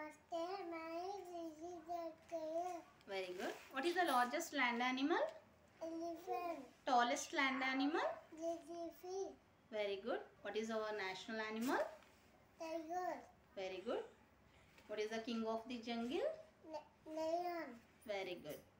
Very good. What is the largest land animal? Elephant. Tallest land animal? Giraffe. Very good. What is our national animal? Tiger. Very good. What is the king of the jungle? Lion. Very good.